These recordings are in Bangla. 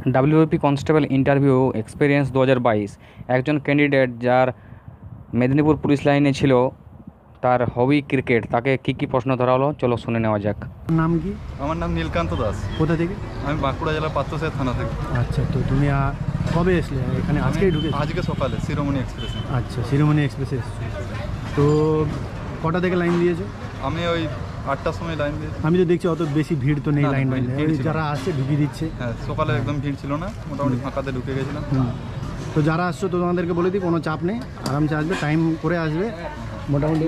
WP constable interview experience 2022। একজন ক্যান্ডিডেট যার মেদিনীপুর পুলিশ লাইনে ছিল, তার হবি ক্রিকেট, তাকে কি কি প্রশ্ন ধরা হলো চলো শুনে নেওয়া যাক। নাম কি? আমার নাম নীলকান্ত দাস। কোথা থেকে? আমি বাঁকুড়া জেলার পাত্রসাহেব থানা থেকে। আচ্ছা, তো তুমি কবে এসলে এখানে? আজকেই ঢুকে? আজকে সকালে শিরোমণি এক্সপ্রেসে। আচ্ছা, শিরোমণি এক্সপ্রেসে এসেছো। তো কটা থেকে লাইন দিয়েছো? আমি ওই 8টার সময় লাইন দিয়েছি। আমি তো দেখছি অত বেশি ভিড় তো নেই লাইন, যারা আসছে ঢুকিয়ে দিচ্ছে। হ্যাঁ, সকালে একদম ভিড় ছিল না, মোটামুটি ফাঁকাতে ঢুকে গেছিলাম। তো যারা আসছো তো তোমাদেরকে বলে দিই কোনো চাপ নেই, আরামসে আসবে, টাইম করে আসবে। মোটামুটি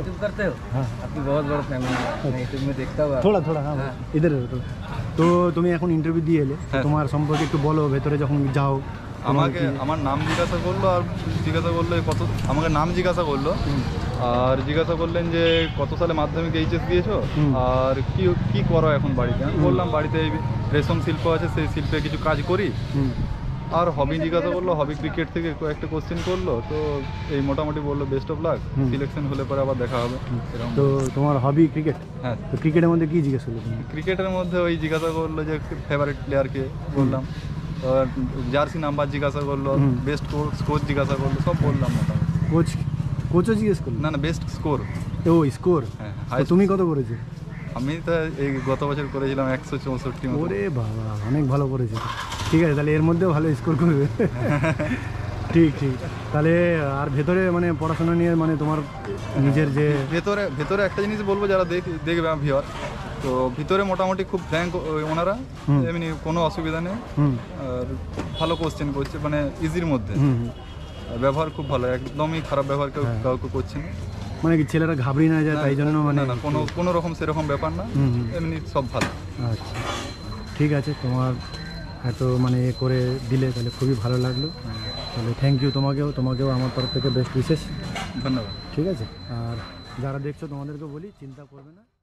থোড়া থোড়া হ্যাঁ ইধার। তো তুমি এখন ইন্টারভিউ দিয়ে এলে, তোমার সম্পর্কে একটু বলো। ভেতরে যখন যাও আমাকে আমার নাম জিজ্ঞাসা করলো, আর জিজ্ঞাসা করলো আমাকে নাম জিজ্ঞাসা করলো, আর জিজ্ঞাসা করলেন যে কত সালে মাধ্যমিক এইচএস দিয়েছো, আর কি করো এখন বাড়িতে। আমি বললাম বাড়িতে এই রেশম শিল্প আছে, সেই শিল্পে কিছু কাজ করি। আর হবি জিজ্ঞাসা করলো, হবি ক্রিকেট থেকে কয়েকটা কোশ্চেন করলো। তো এই মোটামুটি বললো বেস্ট অফ লাক, সিলেকশন হলে পরে আবার দেখা হবে। তো তোমার হবি ক্রিকেট? হ্যাঁ। তো ক্রিকেটের মধ্যে কি জিজ্ঞাসা করলো? ক্রিকেটের মধ্যে ওই জিজ্ঞাসা করলো যে ফেভারিট প্লেয়ারকে, বললাম। জার্সি নাম্বার জিজ্ঞাসা করলো, বেস্ট স্কোর জিজ্ঞাসা করলো, সব বললাম মোটামুটি। কোচও জিজ্ঞেস করলো? না, বেস্ট স্কোর। ও স্কোর। হ্যাঁ, তুমি কত করেছো? আমি তো এই গত বছর করেছিলাম 164। ওরে বাবা, অনেক ভালো করেছো। ঠিক আছে, তাহলে এর মধ্যেও ভালো স্কোর করবে। ঠিক ঠিক। তাহলে আর ভেতরে মানে পড়াশোনা নিয়ে মানে তোমার নিজের যে ভেতরে একটা জিনিস বলবো, যারা দেখবে ভিউয়ার, তো ভিতরে মোটামুটি খুব ফ্র্যাঙ্ক ওনারা, এমনি কোনো অসুবিধা নেই। আর ভালো কোশ্চেন করছে, মানে ইজির মধ্যে। ব্যবহার খুব ভালো, একদমই খারাপ ব্যবহার কাউকে করছে না। মানে কি ছেলেরা ঘাবড়ি না যায় তাই জন্য? মানে না, কোনো রকম সেরকম ব্যাপার না, এমনি সব ভালো। আচ্ছা, ঠিক আছে। তোমার এত মানে করে দিলে তাহলে খুবই ভালো লাগলো। তাহলে থ্যাংক ইউ তোমাকেও আমার তরফ থেকে বেস্ট উইশেস। ধন্যবাদ। ঠিক আছে। আর যারা দেখছো তোমাদেরকে বলি, চিন্তা করবে না।